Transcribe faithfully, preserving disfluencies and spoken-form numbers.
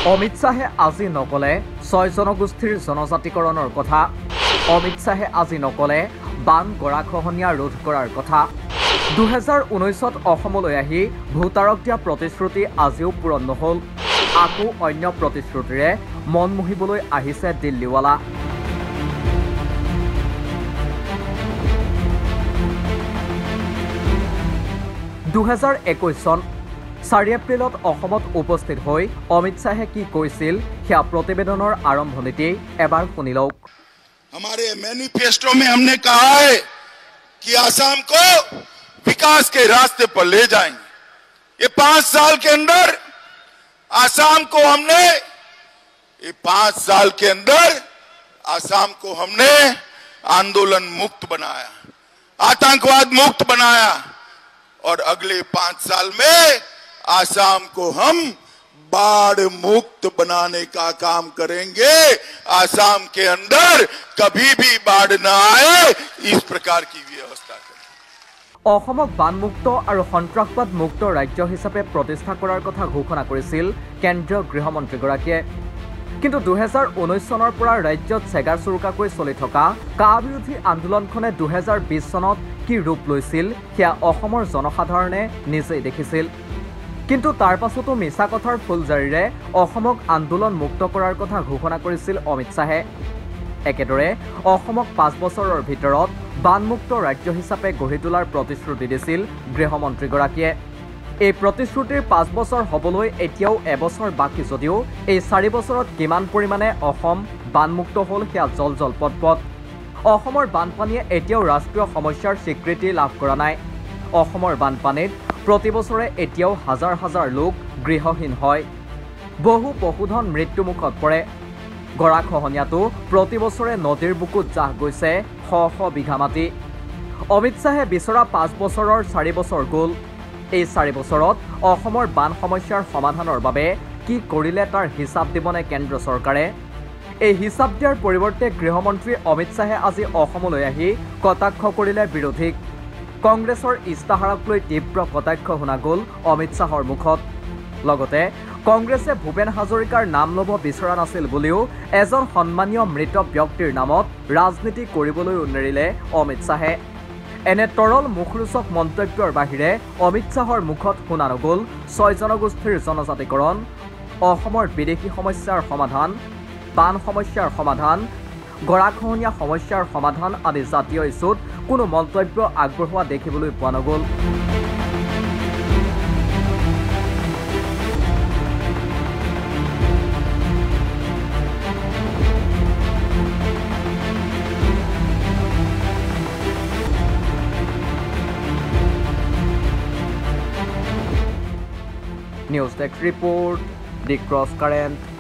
অমিত শ্বাহে আজি নক'লে ছয় জনগোষ্ঠীৰ জনজাতিকৰণৰ কথা। অমিত শ্বাহে আজি নক'লে বান গৰাখহনীয়া ৰোধ কৰাৰ কথা। দুহেজাৰ ঊনৈছত অসমলৈ আহি ভোটাৰক দিয়া প্ৰতিশ্ৰুতি আজিও পূৰণ নহ'ল। আকৌ অন্য প্ৰতিশ্ৰুতিৰে মন মুহিবলৈ আহিছে দিল্লীৱালা। দুহেজাৰ একৈছ চন চাৰি এপ্ৰিলত অসমত উপস্থিত হৈ অমিত শ্বাহে কি কৈছিল সেয়া প্ৰতিবেদনৰ আৰম্ভণিতে এবাৰ শুনি লওক। हमारे मैनिफेस्टो में हमने कहा है कि आसाम को विकास के रास्ते पर ले जाएंगे। ये पांच साल के अंदर आसाम को हमने ये पांच साल के अंदर आसाम को हमने आंदोलन मुक्त बनाया, आतंकवाद मुक्त बनाया और अगले पांच साल में आसाम को हम बाढ़ मुक्त बनाने का काम करेंगे। आसाम के अंदर कभी भी बाढ़ न आए इस प्रकार की व्यवस्था करेंगे। অসমক বানমুক্ত আৰু সন্ত্ৰাসবাদ মুক্ত ৰাজ্য হিচাপে প্ৰতিষ্ঠা কৰাৰ কথা ঘোষণা কৰিছিল কেন্দ্ৰীয় গৃহমন্ত্ৰীগৰাকীয়ে। কিন্তু দুহেজাৰ ঊনৈছ চনৰ পৰা ৰাজ্যত চেগা চুৰুকাকৈ চলি থকা কা বিৰোধী আন্দোলনখনে দুহেজাৰ বিছ চনত কি ৰূপ লৈছিল সেয়া অসমৰ জনসাধাৰণে নিজেই দেখিছিল। কিন্তু তাৰ পাছতো মিছা কথাৰ ফুলজাৰিৰে অসমক আন্দোলন মুক্ত কৰাৰ কথা ঘোষণা কৰিছিল অমিত শ্বাহে। একেদৰে অসমক পাঁচ বছৰৰ ভিতৰত বানমুক্ত ৰাজ্য হিচাপে গঢ়ি তোলাৰ প্ৰতিশ্ৰুতি দিছিল গৃহমন্ত্ৰীগৰাকীয়ে। এই প্ৰতিশ্ৰুতিৰ পাঁচ বছৰ হ'বলৈ এতিয়াও এবছৰ বাকী যদিও এই চাৰি বছৰত কিমান পৰিমাণে অসম বানমুক্ত হ'ল সেয়া জল জল পটপট। অসমৰ বানপানীয়ে এতিয়াও ৰাষ্ট্ৰীয় সমস্যাৰ স্বীকৃতি লাভ কৰা নাই। অসমৰ বানপানীত প্ৰতি বছৰে এতিয়াও হাজাৰ হাজাৰ লোক গৃহহীন হয়, বহু পশুধন মৃত্যুমুখত পৰে। গৰাখহনীয়াটো প্ৰতি বছৰে নদীৰ বুকুত জাহ গৈছে শ শ বিঘা মাটি। অমিত শ্বাহে বিচৰা পাঁচ বছৰৰ চাৰি বছৰ গ'ল। এই চাৰি বছৰত অসমৰ বান সমস্যাৰ সমাধানৰ বাবে কি কৰিলে তাৰ হিচাপ দিবনে কেন্দ্ৰ চৰকাৰে? এই হিচাপ দিয়াৰ পৰিৱৰ্তে গৃহমন্ত্ৰী অমিত শ্বাহে আজি অসমলৈ আহি কটাক্ষ কৰিলে বিৰোধীক। কংগ্ৰেছৰ ইস্তাহাৰক লৈ তীব্ৰ কটাক্ষ শুনা গ'ল অমিত শ্বাহৰ মুখত। লগতে কংগ্ৰেছে ভূপেন হাজৰিকাৰ নাম ল'ব বিচৰা নাছিল বুলিও এজন সন্মানীয় মৃত ব্যক্তিৰ নামত ৰাজনীতি কৰিবলৈও নেৰিলে অমিত শ্বাহে। এনে তৰল মুখৰোচক মন্তব্যৰ বাহিৰে অমিত শ্বাহৰ মুখত শুনা নগ'ল ছয় জনগোষ্ঠীৰ জনজাতিকৰণ, অসমৰ বিদেশী সমস্যাৰ সমাধান, বান সমস্যাৰ সমাধান, গৰাখহনীয়া সমস্যাৰ সমাধান আদি জাতীয় ইছ্যুত কোনো মন্তব্য আগবঢ়োৱা দেখিবলৈ পোৱা নগ'ল। News Tech Report, The Crosscurrent.